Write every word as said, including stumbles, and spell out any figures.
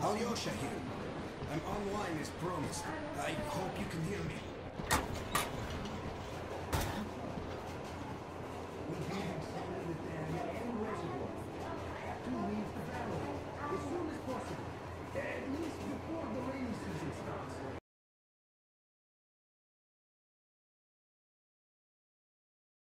Alyosha here. I'm online as promised. I hope you can hear me.